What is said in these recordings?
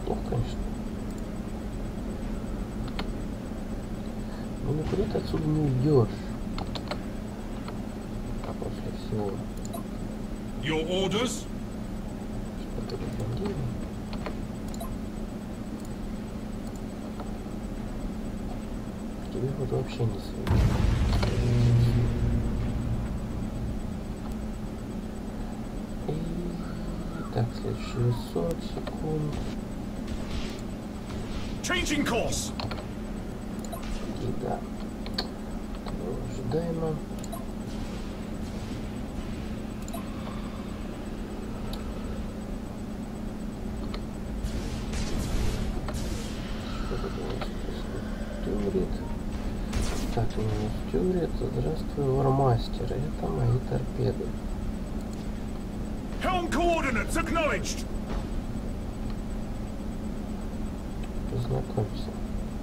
неплохо, конечно. Но никуда ты отсюда не уйдешь. После всего. Your orders? Что-то командир. Тебе вот вообще не светит. Так, следующие 40 секунд. Changing course. И да. Ожидаемо. Что тут у нас после Тюрит? Так, у меня Тюрит. Здравствуй, Вармастер. Это мои торпеды. Helm coordinates acknowledged. Познакомься.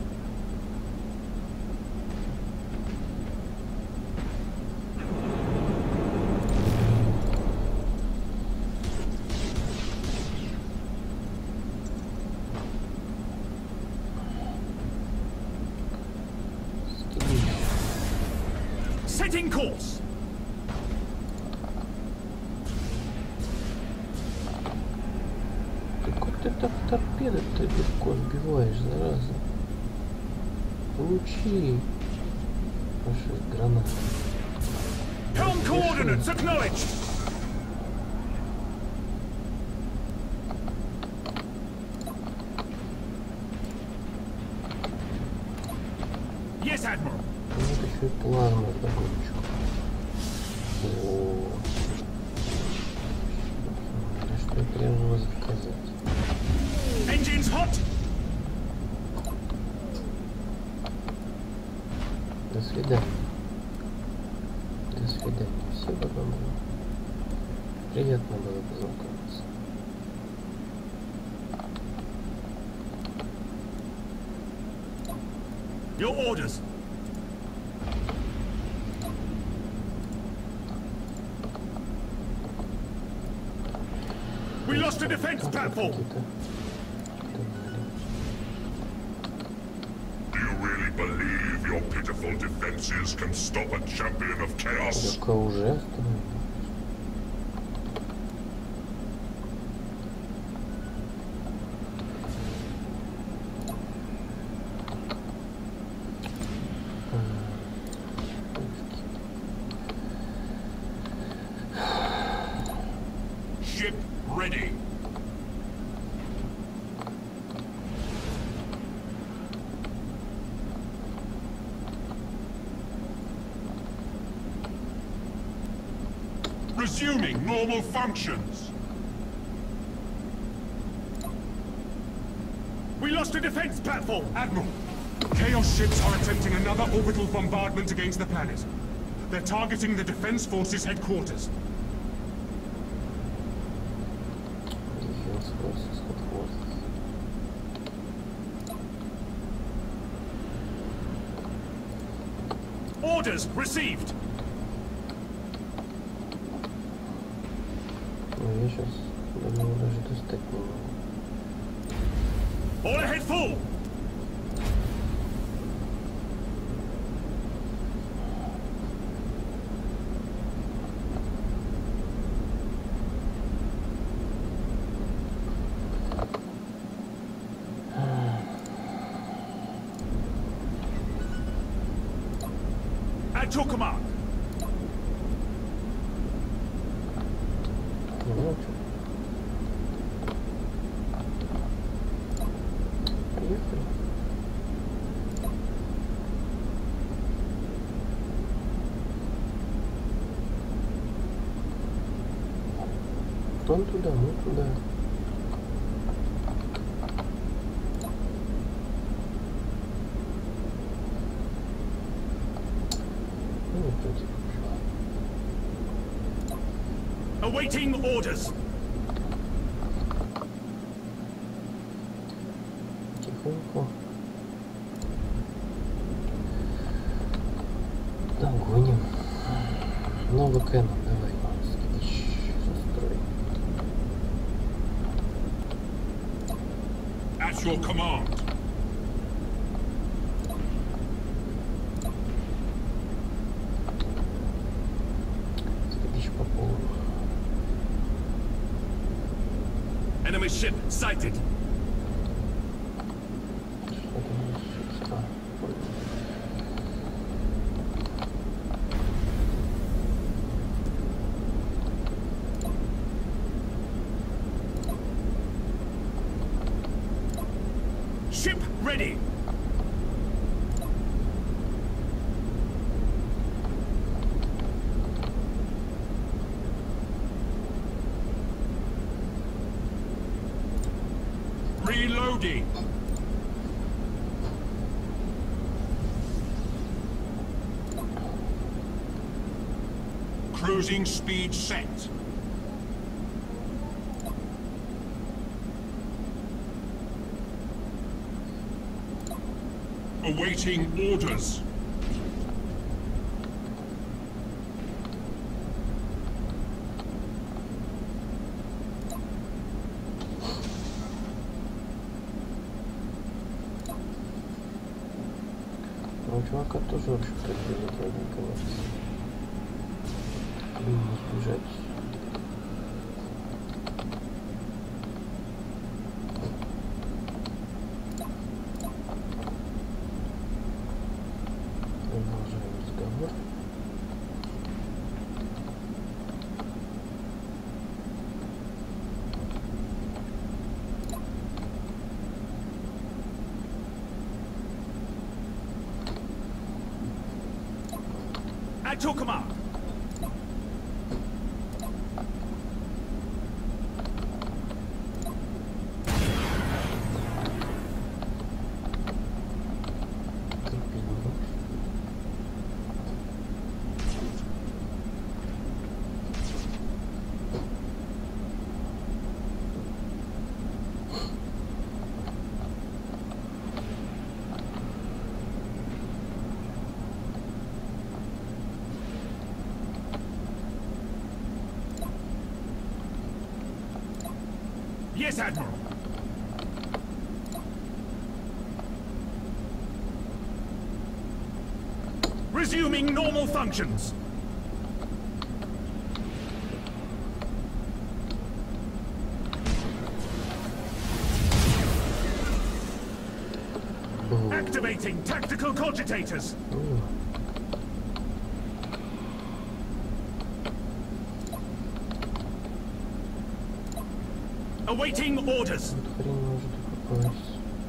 Setting course. Ты так торпеды-то легко сбиваешь, зараза. Получи ваши гранаты. Helm coordinates acknowledged. Yes, Admiral. Вот еще и плазма догончик. О, что я требовалось заказать. Engines hot. До свидания. До свидания. Всего доброго. Приятно было познакомиться. Your orders. We lost a defense platform. Do you really believe your pitiful defenses can stop a champion of chaos? Только уже остановилось. Ship ready. Resuming normal functions. We lost a defense platform, Admiral. Chaos ships are attempting another orbital bombardment against the planet. They're targeting the Defense Forces headquarters. Defense Forces headquarters. Orders received. Ну, я сейчас до него даже достать не могу. All ahead full. At your command. Ну, поехали. Он туда, мы туда. Ну, не против. Awaiting orders. Тихонько. Догоним. Много Кэна, давай. Застрой. awaits your command. Следишь по полу. Enemy ship sighted. Что там есть? А, понял. Ship ready. Reloading. Cruising speed set. Awaiting orders. Ну, у чувака тоже, в общем-то, прилетел наконец. Блин, не сбежать. Продолжаем разговор. At your command. Yes, Admiral. Resuming normal functions. Activating tactical cogitators. Awaiting orders. Хрень может попасть.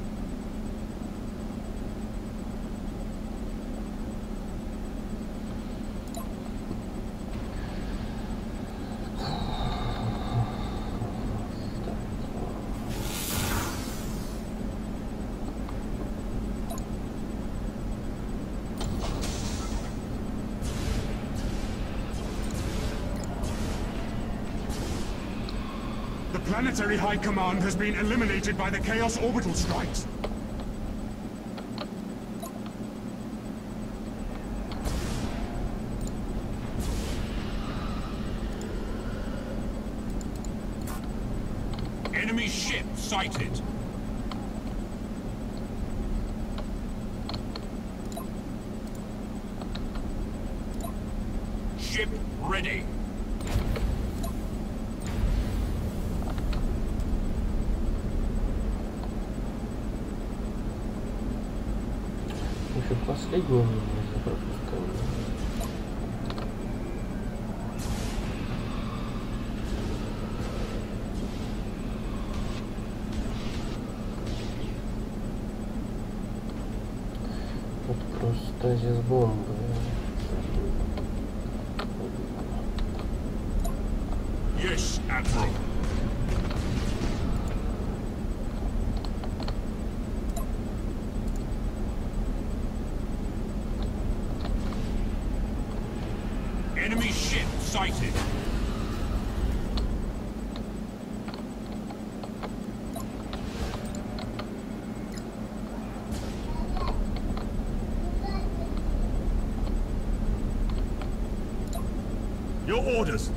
The Planetary High Command has been eliminated by the Chaos Orbital strikes. Enemy ship sighted. Ship ready. Еще последнее нужно пропускать. Вот просто стазис бомбы. Yes, Admiral. Enemy ship sighted. Your orders.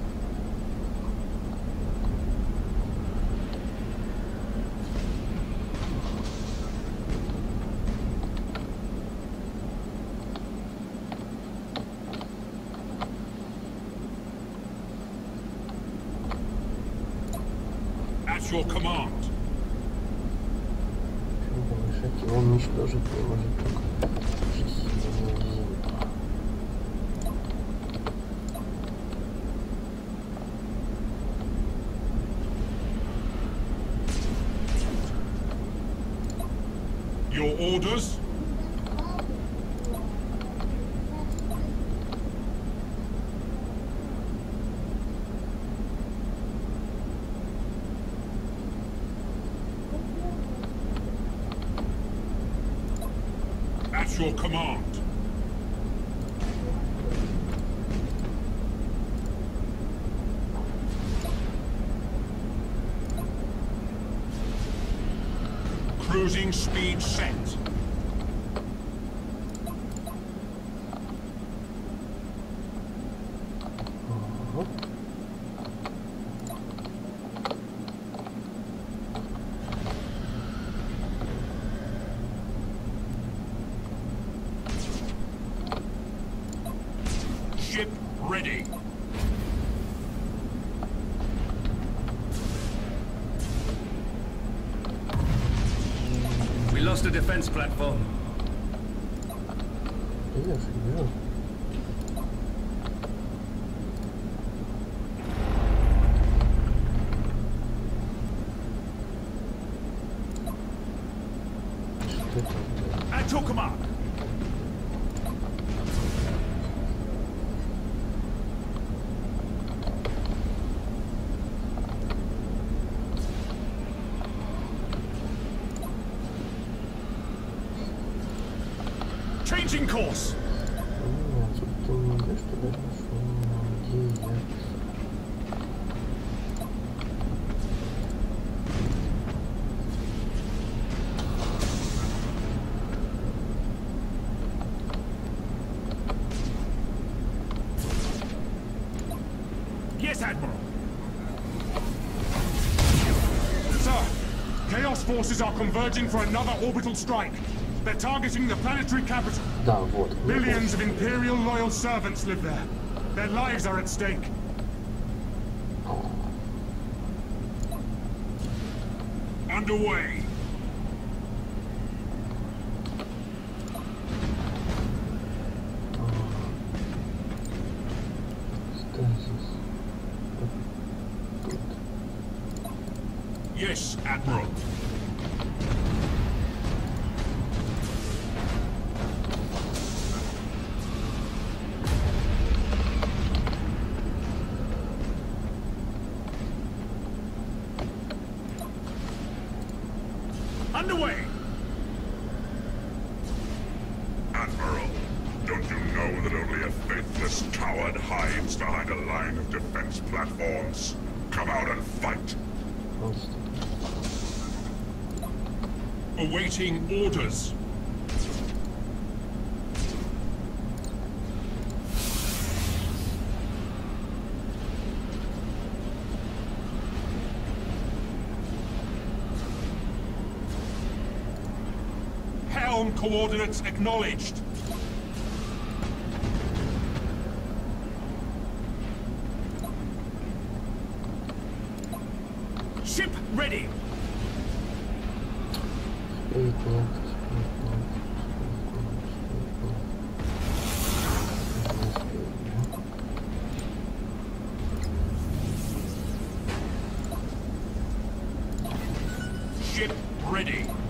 At your command. Почему помешать его уничтожить не может только жизнь. Your orders? At your command. Cruising speed set. Ship ready. We lost a defense platform. Я же вижу. Что это? At your command. Changing course. Нет, ты не идешь туда, где я? Yes, Admiral. Sir, Chaos forces are converging for another orbital strike. They're targeting the planetary capital. Да, вот. Millions of Imperial loyal servants live there. Their lives are at stake. Underway. Стазис. Тут. Yes, Admiral. Underway! Admiral, don't you know that only a faithless coward hides behind a line of defense platforms? Come out and fight! Просто. Awaiting orders. Helm coordinates acknowledged. Ship ready! Спит, нет, Ship ready.